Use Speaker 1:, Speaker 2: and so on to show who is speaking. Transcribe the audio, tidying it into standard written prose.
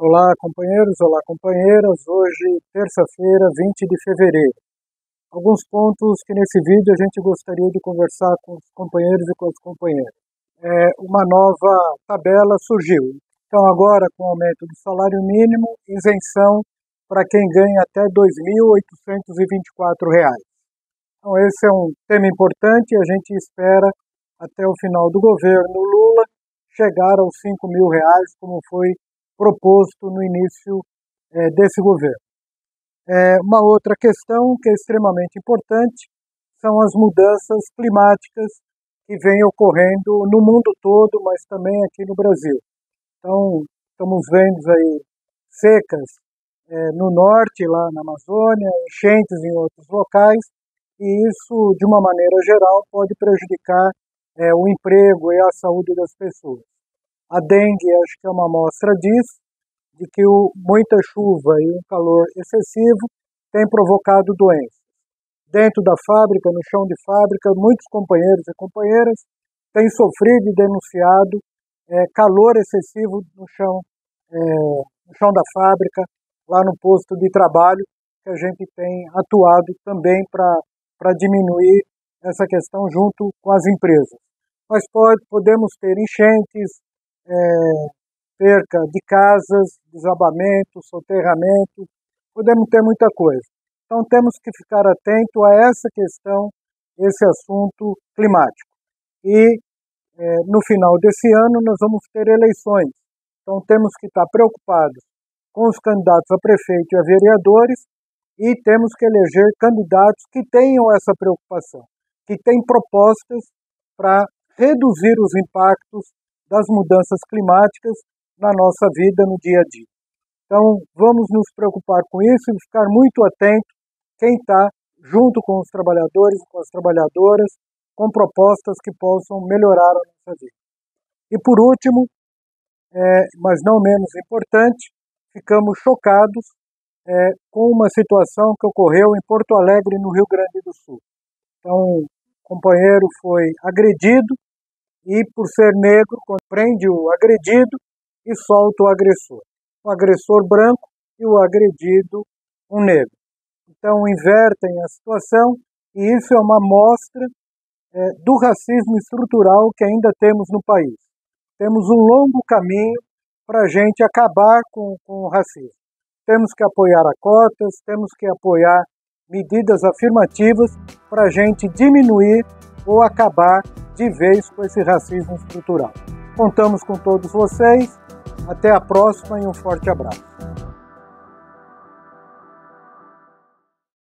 Speaker 1: Olá, companheiros, olá, companheiras. Hoje, terça-feira, 20 de fevereiro. Alguns pontos que nesse vídeo a gente gostaria de conversar com os companheiros e com as companheiras. Uma nova tabela surgiu. Então, agora, com o aumento do salário mínimo, isenção para quem ganha até R$ 2.824. Então, esse é um tema importante e a gente espera, até o final do governo Lula, chegar aos R$ 5.000, como foi proposto no início desse governo. Uma outra questão que é extremamente importante são as mudanças climáticas que vêm ocorrendo no mundo todo, mas também aqui no Brasil. Então, estamos vendo aí secas no norte, lá na Amazônia, enchentes em outros locais, e isso, de uma maneira geral, pode prejudicar o emprego e a saúde das pessoas. A dengue, acho que é uma amostra disso, de que muita chuva e um calor excessivo tem provocado doenças. Dentro da fábrica, no chão de fábrica, muitos companheiros e companheiras têm sofrido e denunciado calor excessivo no chão da fábrica, lá no posto de trabalho, que a gente tem atuado também para diminuir essa questão junto com as empresas. Mas podemos ter enchentes, perca de casas, desabamento, soterramento, podemos ter muita coisa. Então temos que ficar atento a essa questão, esse assunto climático. E no final desse ano nós vamos ter eleições, então temos que estar preocupados com os candidatos a prefeito e a vereadores e temos que eleger candidatos que tenham essa preocupação, que têm propostas para reduzir os impactos das mudanças climáticas na nossa vida, no dia a dia. Então, vamos nos preocupar com isso e ficar muito atento quem está junto com os trabalhadores e com as trabalhadoras, com propostas que possam melhorar a nossa vida. E por último, mas não menos importante, ficamos chocados com uma situação que ocorreu em Porto Alegre, no Rio Grande do Sul. Então, um companheiro foi agredido e, por ser negro, prende o agredido e solta o agressor branco e o agredido um negro. Então invertem a situação e isso é uma amostra do racismo estrutural que ainda temos no país. Temos um longo caminho para a gente acabar com o racismo. Temos que apoiar a cotas, temos que apoiar medidas afirmativas para a gente diminuir ou acabar de vez com esse racismo estrutural. Contamos com todos vocês. Até a próxima e um forte abraço.